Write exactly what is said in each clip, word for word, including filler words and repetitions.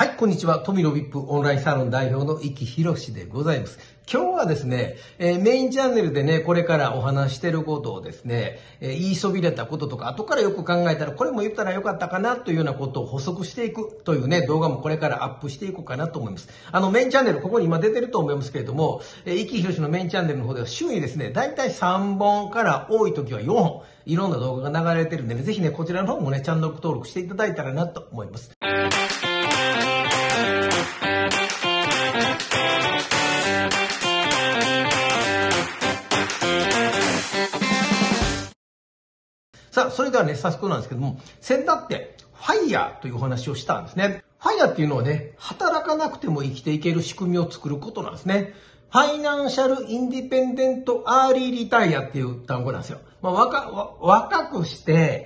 はい、こんにちは。富の ブイアイピー オンラインサロン代表の生きひろしでございます。今日はですね、えー、メインチャンネルでね、これからお話してることをですね、えー、言いそびれたこととか、後からよく考えたら、これも言ったらよかったかなというようなことを補足していくというね、動画もこれからアップしていこうかなと思います。あの、メインチャンネル、ここに今出てると思いますけれども、えー、生きひろしのメインチャンネルの方では週にですね、だいたいさんぼんから多い時はよんほん、いろんな動画が流れてるんでね、ぜひね、こちらの方もね、チャンネル登録していただいたらなと思います。さあ、それではね、早速なんですけども、先だってファイヤーというお話をしたんですね。ファイヤーっていうのはね、働かなくても生きていける仕組みを作ることなんですね。ファイナンシャルインディペンデントアーリーリタイアっていう単語なんですよ。まあ、若、若くして、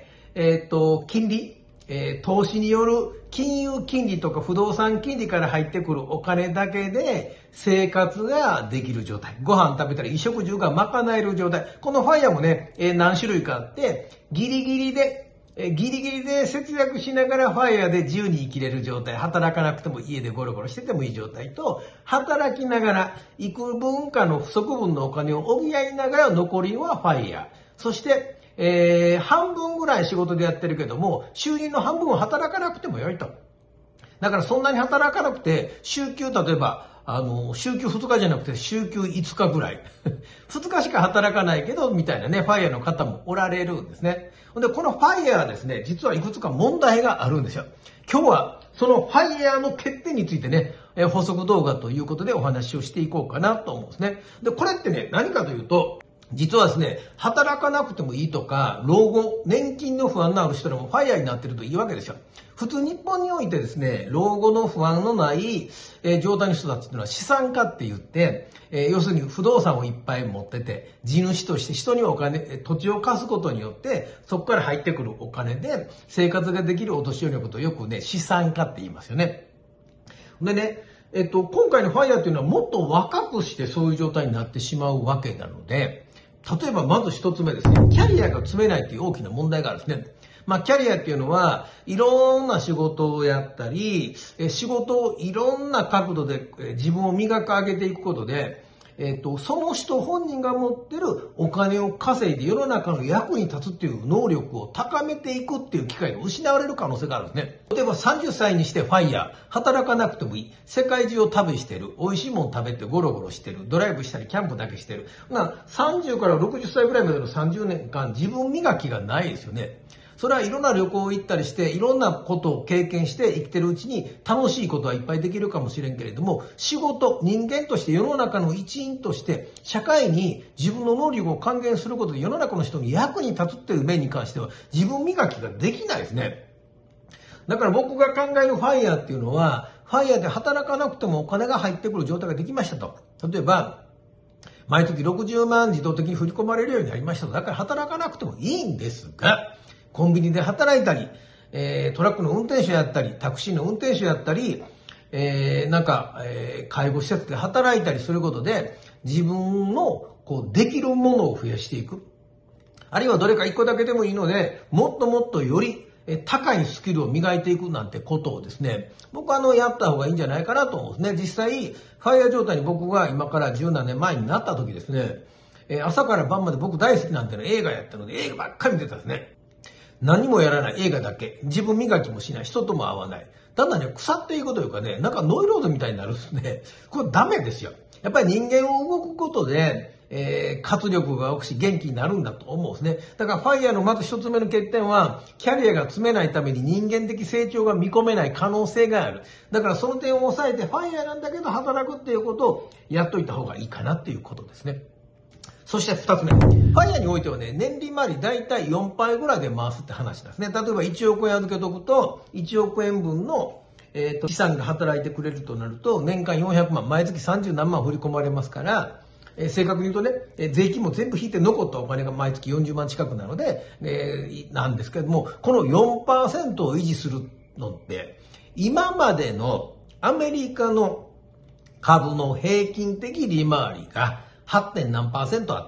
えっと、金利、えー、投資による金融金利とか不動産金利から入ってくるお金だけで生活ができる状態。ご飯食べたり衣食住が賄える状態。このファイヤーもね、えー、何種類かあって、ギリギリで、えー、ギリギリで節約しながらファイヤーで自由に生きれる状態。働かなくても家でゴロゴロしててもいい状態と、働きながら幾分かの不足分のお金を補いながら残りはファイヤー。そして、えー、半分ぐらい仕事でやってるけども、収入の半分を働かなくてもよいと。だからそんなに働かなくて、週休、例えば、あの、週休ふつかじゃなくて、週休いつかぐらい。ふつかしか働かないけど、みたいなね、ファイヤーの方もおられるんですね。で、このファイヤーですね、実はいくつか問題があるんですよ。今日は、そのファイヤーの欠点についてね、補足動画ということでお話をしていこうかなと思うんですね。で、これってね、何かというと、実はですね、働かなくてもいいとか、老後、年金の不安のある人でもファイヤーになってるといいわけですよ。普通日本においてですね、老後の不安のない、えー、状態の人たちっていうのは資産家って言って、えー、要するに不動産をいっぱい持ってて、地主として人にお金、土地を貸すことによって、そこから入ってくるお金で生活ができるお年寄りのことをよくね、資産家って言いますよね。でね、えっと、今回のファイヤーっていうのはもっと若くしてそういう状態になってしまうわけなので、例えばまず一つ目ですね、キャリアが積めないっていう大きな問題があるんですね。まあ、キャリアっていうのは、いろんな仕事をやったり、仕事をいろんな角度で自分を磨き上げていくことで、えっと、その人本人が持ってるお金を稼いで世の中の役に立つっていう能力を高めていくっていう機会が失われる可能性があるんですね。例えばさんじゅっさいにしてファイヤー、働かなくてもいい。世界中を旅してる。美味しいもの食べてゴロゴロしてる。ドライブしたりキャンプだけしてる。なさんじゅうからろくじゅっさいぐらいまでのさんじゅうねんかん自分磨きがないですよね。それはいろんな旅行行ったりして、いろんなことを経験して生きてるうちに楽しいことはいっぱいできるかもしれんけれども、仕事、人間として世の中の一員として、社会に自分の能力を還元することで世の中の人に役に立つっていう面に関しては、自分磨きができないですね。だから僕が考えるファイヤーっていうのは、ファイヤーで働かなくてもお金が入ってくる状態ができましたと。例えば、毎月ろくじゅうまん自動的に振り込まれるようになりましたと。だから働かなくてもいいんですが、コンビニで働いたり、えー、トラックの運転手やったり、タクシーの運転手やったり、えー、なんか、えー、介護施設で働いたりすることで、自分のこうできるものを増やしていく。あるいはどれか一個だけでもいいので、もっともっとより高いスキルを磨いていくなんてことをですね、僕はあの、やった方がいいんじゃないかなと思うんですね。実際、ファイヤー状態に僕が今から十何年前になった時ですね、朝から晩まで僕大好きなんての映画やったので、映画ばっかり見てたんですね。何もやらない映画だけ。自分磨きもしない。人とも会わない。だんだんね、腐っていくというかね、なんかノイローゼみたいになるんですね。これダメですよ。やっぱり人間を動くことで、えー、活力が湧くし元気になるんだと思うんですね。だからファイヤーのまず一つ目の欠点は、キャリアが積めないために人間的成長が見込めない可能性がある。だからその点を抑えて、ファイヤーなんだけど働くっていうことをやっといた方がいいかなっていうことですね。そして二つ目。ファイヤーにおいてはね、年利回りだいたいよんパーセントぐらいで回すって話なんですね。例えばいちおくえん預けとくと、いちおくえんぶんの、えっと、資産が働いてくれるとなると、年間よんひゃくまん、毎月さんじゅうなんまん振り込まれますから、えー、正確に言うとね、えー、税金も全部引いて残ったお金が毎月よんじゅうまん近くなので、えー、なんですけれども、この よんパーセント を維持するのって、今までのアメリカの株の平均的利回りが はち. 何パーセントあった。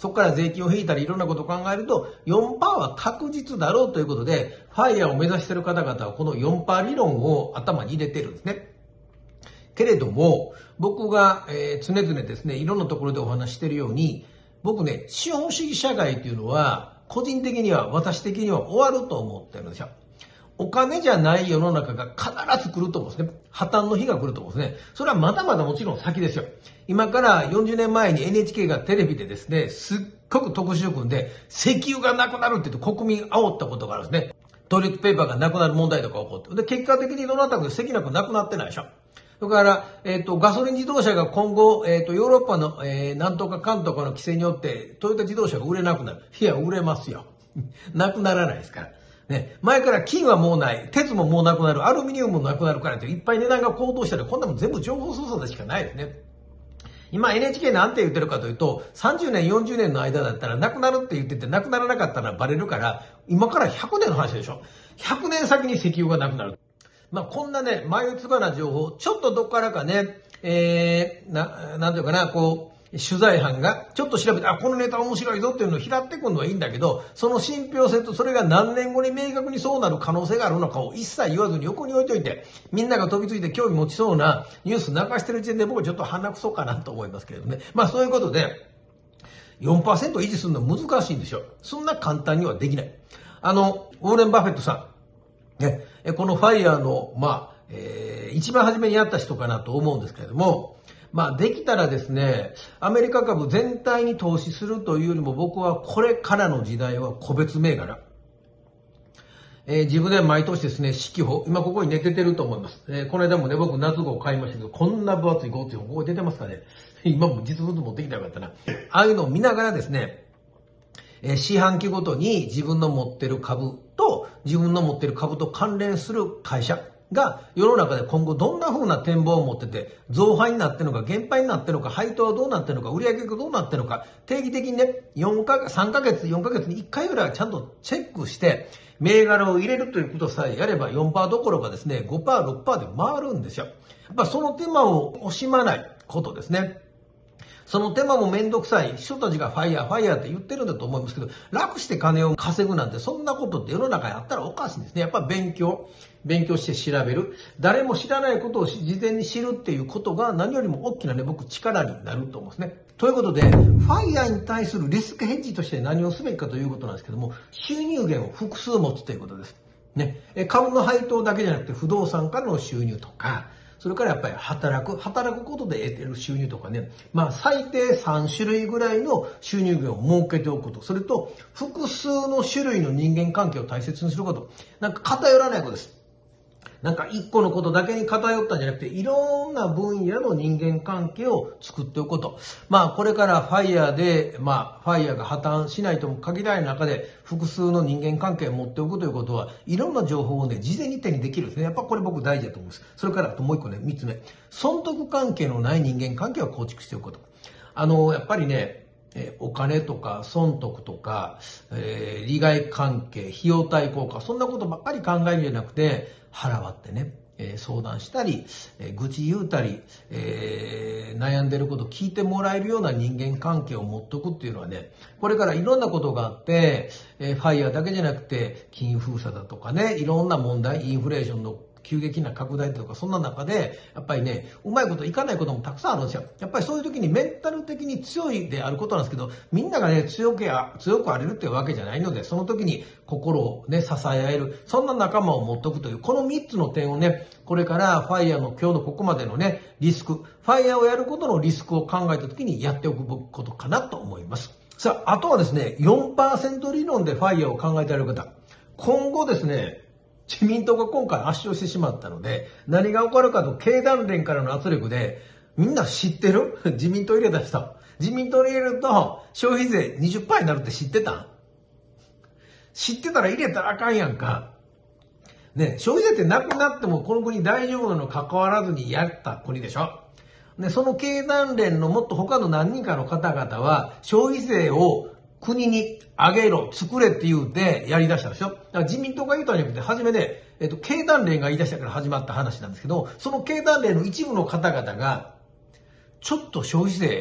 そこから税金を引いたりいろんなことを考えると よんパーセント は確実だろうということで、ファイヤーを目指している方々はこの よんパーセント 理論を頭に入れてるんですね。けれども、僕が、えー、常々ですね、いろんなところでお話しているように、僕ね、資本主義社会というのは、個人的には、私的には終わると思ってるんですよ。お金じゃない世の中が必ず来ると思うんですね。破綻の日が来ると思うんですね。それはまだまだもちろん先ですよ。今からよんじゅうねんまえに エヌエイチケー がテレビでですね、すっごく特殊組んで、石油がなくなるって言って国民煽ったことがあるんですね。トイレットペーパーがなくなる問題とか起こって。で、結果的にどなたか石なくなくなってないでしょ。それから、えっと、ガソリン自動車が今後、えっと、ヨーロッパの、えー、なんとかかんとかの規制によって、トヨタ自動車が売れなくなる。いや、売れますよ。なくならないですから。ね、前から金はもうない、鉄ももうなくなる、アルミニウムもなくなるからっていっぱい値段が高騰したらこんなもん全部情報操作でしかないですね。今 エヌエイチケー なんて言ってるかというと、さんじゅうねん、よんじゅうねんの間だったらなくなるって言っててなくならなかったらバレるから、今からひゃくねんの話でしょ。ひゃくねん先に石油がなくなる。まあ、こんなね、眉唾な情報、ちょっとどっからかね、えー、な、なんていうかな、こう、取材班がちょっと調べて、あ、このネタ面白いぞっていうのを拾ってくるのはいいんだけど、その信憑性とそれが何年後に明確にそうなる可能性があるのかを一切言わずに横に置いといて、みんなが飛びついて興味持ちそうなニュース流してる時点で僕はちょっと鼻くそかなと思いますけれどね。まあそういうことで、よんパーセント 維持するのは難しいんですよ。そんな簡単にはできない。あの、ウォーレン・バフェットさん、ね、このファイヤーの、まあ、えー、一番初めにやった人かなと思うんですけれども、まあできたらですね、アメリカ株全体に投資するというよりも僕はこれからの時代は個別銘柄。えー、自分で毎年ですね、四季報、今ここにね、出てると思います。えー、この間もね、僕夏号買いましたけど、こんな分厚い号っていうのここ出てますかね。今も実物持ってきたらよかったな。ああいうのを見ながらですね、えー、四半期ごとに自分の持ってる株と、自分の持ってる株と関連する会社が世の中で今後どんな風な展望を持ってて、増配になってるのか、減配になってるのか、配当はどうなってるのか、売上がどうなってるのか、定期的にね、よんかげつ、さんかげつ、よんかげつにいっかいぐらいはちゃんとチェックして、銘柄を入れるということさえやれば よんパーセント どころかですね、ごパーセント、ろくパーセント で回るんですよ。やっぱその手間を惜しまないことですね。その手間もめんどくさい人たちがファイヤー、ファイヤーって言ってるんだと思いますけど、楽して金を稼ぐなんてそんなことって世の中にあったらおかしいんですね。やっぱ勉強、勉強して調べる。誰も知らないことを事前に知るっていうことが何よりも大きなね、僕力になると思うんですね。ということで、ファイヤーに対するリスクヘッジとして何をすべきかということなんですけども、収入源を複数持つということです。ね。株の配当だけじゃなくて不動産からの収入とか、それからやっぱり働く、働くことで得てる収入とかね、まあ最低さん種類ぐらいの収入源を設けておくこと、それと複数の種類の人間関係を大切にすること、なんか偏らないことです。なんか一個のことだけに偏ったんじゃなくて、いろんな分野の人間関係を作っておくこと。まあこれからファイヤーで、まあファイヤーが破綻しないとも限らない中で、複数の人間関係を持っておくということは、いろんな情報をね、事前に手にできるんですね。やっぱこれ僕大事だと思います。それからあともう一個ね、三つ目。損得関係のない人間関係を構築しておくこと。あの、やっぱりね、えお金とか損得とか、えー、利害関係、費用対効果、そんなことばっかり考えるんじゃなくて、腹割ってね、えー、相談したり、えー、愚痴言うたり、えー、悩んでることを聞いてもらえるような人間関係を持っておくっていうのはね、これからいろんなことがあって、えー、ファイヤーだけじゃなくて、金封鎖だとかね、いろんな問題、インフレーションの急激な拡大とか、そんな中で、やっぱりね、うまいこといかないこともたくさんあるんですよ。やっぱりそういう時にメンタル的に強いであることなんですけど、みんながね、強くや、強くあれるっていうわけじゃないので、その時に心をね、支え合える、そんな仲間を持っておくという、このみっつの点をね、これからファイヤーの今日のここまでのね、リスク、ファイヤーをやることのリスクを考えた時にやっておくことかなと思います。さあ、あとはですね、よんパーセント 理論でファイヤーを考えてやる方、今後ですね、自民党が今回圧勝してしまったので、何が起こるかと経団連からの圧力で、みんな知ってる？自民党入れた人。自民党に入れると消費税 にじゅっパーセント になるって知ってた？知ってたら入れたらあかんやんか。ね、消費税ってなくなってもこの国大丈夫なの関わらずにやった国でしょ。で、その経団連のもっと他の何人かの方々は消費税を国に上げろ、作れって言うてやり出したんですよ。だから自民党が言うたんじゃなくて、初めで、えっと、経団連が言い出したから始まった話なんですけど、その経団連の一部の方々が、ちょっと消費税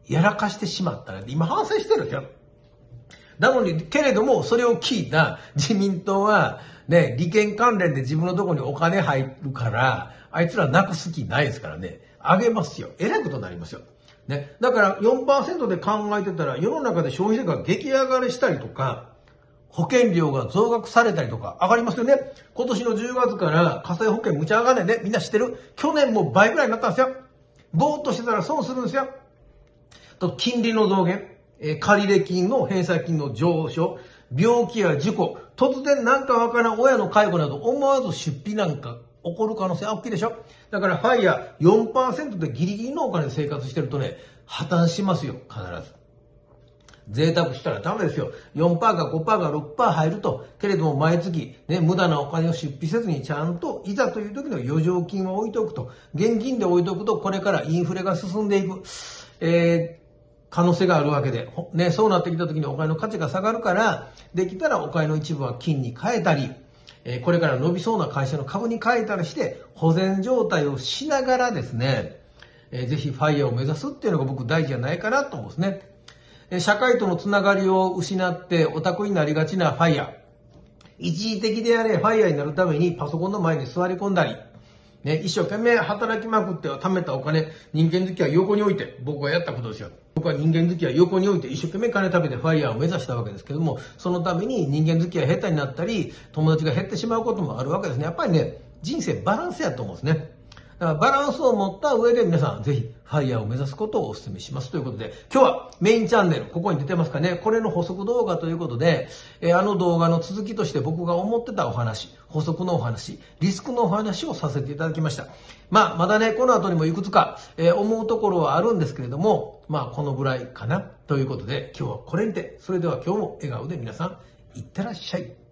やらかしてしまったら、今反省してるんですよ。なのに、けれども、それを聞いた自民党は、ね、利権関連で自分のところにお金入るから、あいつらなくす気ないですからね、あげますよ。えらいことになりますよ。ね。だから よんパーセント で考えてたら、世の中で消費税が激上がりしたりとか、保険料が増額されたりとか上がりますよね。今年のじゅうがつから火災保険むちゃ上がんねんね。みんな知ってる？去年も倍ぐらいになったんですよ。ぼーっとしてたら損するんですよ。と、金利の増減、えー、借入金の返済金の上昇、病気や事故、突然なんかわからん親の介護など思わず出費なんか起こる可能性は大きいでしょ。だからファイヤー よんパーセント でギリギリのお金で生活してるとね、破綻しますよ、必ず。贅沢したらダメですよ。よんパーセント か ごパーセント か ろくパーセント 入ると、けれども毎月、ね、無駄なお金を出費せずにちゃんと、いざという時の余剰金を置いておくと、現金で置いておくと、これからインフレが進んでいく、えー、可能性があるわけで、ね、そうなってきた時にお金の価値が下がるから、できたらお金の一部は金に変えたり、えー、これから伸びそうな会社の株に変えたりして、保全状態をしながらですね、えー、ぜひファイヤーを目指すっていうのが僕大事じゃないかなと思うんですね。社会とのつながりを失ってオタクになりがちなファイヤー。一時的であれファイヤーになるためにパソコンの前に座り込んだり、ね、一生懸命働きまくって貯めたお金、人間付き合い横に置いて、僕がやったことですよ。僕は人間付き合い横に置いて一生懸命金食べてファイヤーを目指したわけですけども、そのために人間付き合い下手になったり、友達が減ってしまうこともあるわけですね。やっぱりね、人生バランスやと思うんですね。だからバランスを持った上で皆さんぜひファイヤーを目指すことをお勧めしますということで、今日はメインチャンネル、ここに出てますかね、これの補足動画ということで、えー、あの動画の続きとして僕が思ってたお話、補足のお話、リスクのお話をさせていただきました。まあ、まだね、この後にもいくつか、えー、思うところはあるんですけれども、まあ、このぐらいかなということで、今日はこれにて、それでは今日も笑顔で皆さん、いってらっしゃい。